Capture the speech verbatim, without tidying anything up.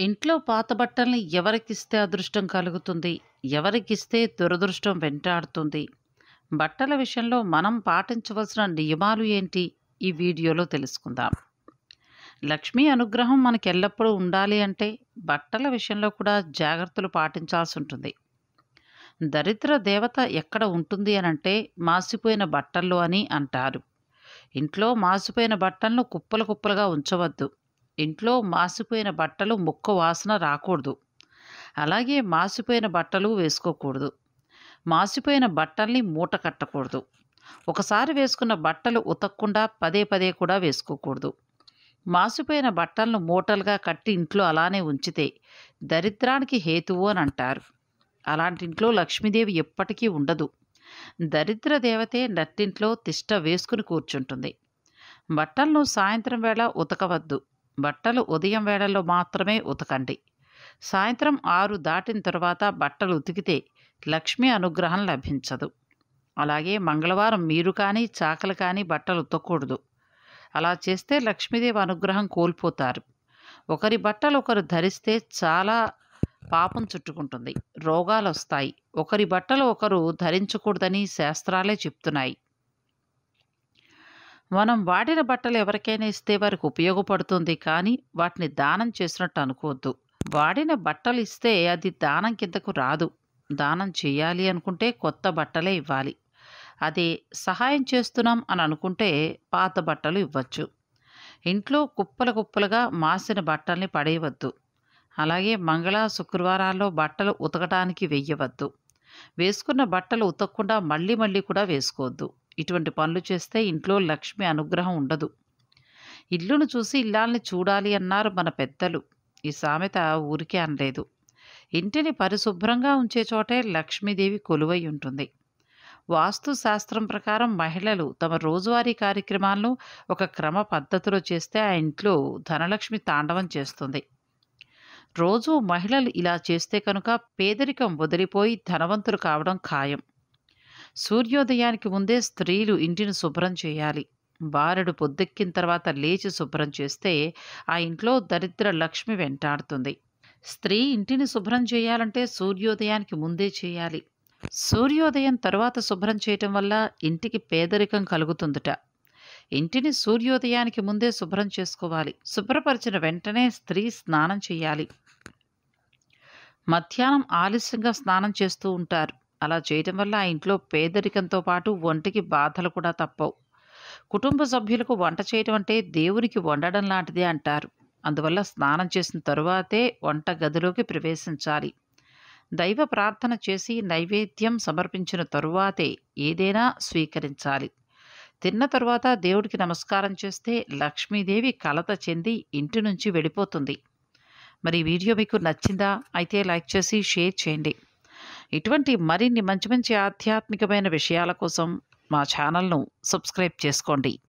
ఇంట్లో పాత బట్టల్ని ఎవరికిస్తే అదృష్టం కలుగుతుంది? ఎవరికిస్తే దురదృష్టం వెంటాడుతుంది? బట్టల విషయంలో మనం పాటించవలసిన నియమాలు ఏంటి? ఈ వీడియోలో తెలుసుకుందాం. లక్ష్మీ అనుగ్రహం మనకెల్లప్పుడూ ఉండాలి అంటే బట్టల విషయంలో కూడా జాగ్రత్తలు పాటించాల్సి ఉంటుంది. దరిద్ర దేవత ఎక్కడ ఉంటుంది అనంటే మాసిపోయిన బట్టల్లో అని అంటారు. ఇంట్లో మాసిపోయిన బట్టలను కుప్పలు కుప్పలుగా ఉంచవద్దు. ఇంట్లో మాసిపోయిన బట్టలు ముక్క వాసన రాకూడదు. అలాగే మాసిపోయిన బట్టలు వేసుకోకూడదు. మాసిపోయిన బట్టల్ని మూట కట్టకూడదు. ఒకసారి వేసుకున్న బట్టలు ఉతకకుండా పదే పదే కూడా వేసుకోకూడదు. మాసిపోయిన బట్టలను మూటలుగా కట్టి ఇంట్లో అలానే ఉంచితే దరిద్రానికి హేతువు అని అంటారు. అలాంటి ఇంట్లో లక్ష్మీదేవి ఎప్పటికీ ఉండదు. దరిద్ర దేవతే నట్టింట్లో తిష్ట వేసుకుని కూర్చుంటుంది. బట్టలను సాయంత్రం వేళ ఉతకవద్దు. బట్టలు ఉదయం వేళల్లో మాత్రమే ఉతకండి. సాయంత్రం ఆరు దాటిన తర్వాత బట్టలు ఉతికితే లక్ష్మీ అనుగ్రహం లభించదు. అలాగే మంగళవారం మీరు కానీ చాకలు కానీ బట్టలు ఉతకూడదు. అలా చేస్తే లక్ష్మీదేవి అనుగ్రహం కోల్పోతారు. ఒకరి బట్టలు ఒకరు ధరిస్తే చాలా పాపం చుట్టుకుంటుంది, రోగాలు వస్తాయి. ఒకరి బట్టలు ఒకరు ధరించకూడదని శాస్త్రాలే చెప్తున్నాయి. మనం వాడిన బట్టలు ఎవరికైనా ఇస్తే వారికి ఉపయోగపడుతుంది, కానీ వాటిని దానం చేసినట్టు అనుకోవద్దు. వాడిన బట్టలు ఇస్తే అది దానం కిందకు రాదు. దానం చేయాలి అనుకుంటే కొత్త బట్టలే ఇవ్వాలి. అదే సహాయం చేస్తున్నాం అని అనుకుంటే పాత బట్టలు ఇవ్వచ్చు. ఇంట్లో కుప్పల కుప్పలుగా మాసిన బట్టల్ని పడేయవద్దు. అలాగే మంగళ శుక్రవారాల్లో బట్టలు ఉతకడానికి వెయ్యవద్దు. వేసుకున్న బట్టలు ఉతకకుండా మళ్ళీ మళ్ళీ కూడా వేసుకోవద్దు. ఇటువంటి పనులు చేస్తే ఇంట్లో లక్ష్మి అనుగ్రహం ఉండదు. ఇల్లును చూసి ఇల్లాల్ని చూడాలి అన్నారు మన పెద్దలు. ఈ సామెత ఊరికే అనలేదు. ఇంటిని పరిశుభ్రంగా ఉంచే చోటే లక్ష్మీదేవి కొలువై ఉంటుంది. వాస్తు శాస్త్రం ప్రకారం మహిళలు తమ రోజువారీ కార్యక్రమాలను ఒక క్రమ పద్ధతిలో చేస్తే ఆ ఇంట్లో ధనలక్ష్మి తాండవం చేస్తుంది. రోజు మహిళలు ఇలా చేస్తే కనుక పేదరికం వదిలిపోయి ధనవంతులు కావడం ఖాయం. సూర్యోదయానికి ముందే స్త్రీలు ఇంటిని శుభ్రం చేయాలి. బారెడు పొద్దెక్కిన తర్వాత లేచి శుభ్రం చేస్తే ఆ ఇంట్లో దరిద్ర లక్ష్మి వెంటాడుతుంది. స్త్రీ ఇంటిని శుభ్రం చేయాలంటే సూర్యోదయానికి ముందే చేయాలి. సూర్యోదయం తర్వాత శుభ్రం చేయటం వల్ల ఇంటికి పేదరికం కలుగుతుందట. ఇంటిని సూర్యోదయానికి ముందే శుభ్రం చేసుకోవాలి. శుభ్రపరిచిన వెంటనే స్త్రీ స్నానం చేయాలి. మధ్యాహ్నం ఆలస్యంగా స్నానం చేస్తూ ఉంటారు. అలా చేయటం వల్ల ఆ ఇంట్లో పేదరికంతో పాటు ఒంటికి బాధలు కూడా తప్పవు. కుటుంబ సభ్యులకు వంట చేయటం అంటే దేవునికి వండడం లాంటిదే అంటారు. అందువల్ల స్నానం చేసిన తరువాతే వంట గదిలోకి ప్రవేశించాలి. దైవ ప్రార్థన చేసి నైవేద్యం సమర్పించిన తరువాతే ఏదైనా స్వీకరించాలి. తిన్న తరువాత దేవుడికి నమస్కారం చేస్తే లక్ష్మీదేవి కలత చెంది ఇంటి నుంచి వెళ్ళిపోతుంది. మరి ఈ వీడియో మీకు నచ్చిందా? అయితే లైక్ చేసి షేర్ చేయండి. ఇటువంటి మరిన్ని మంచి మంచి ఆధ్యాత్మికమైన విషయాల కోసం మా ఛానల్ను సబ్స్క్రైబ్ చేసుకోండి.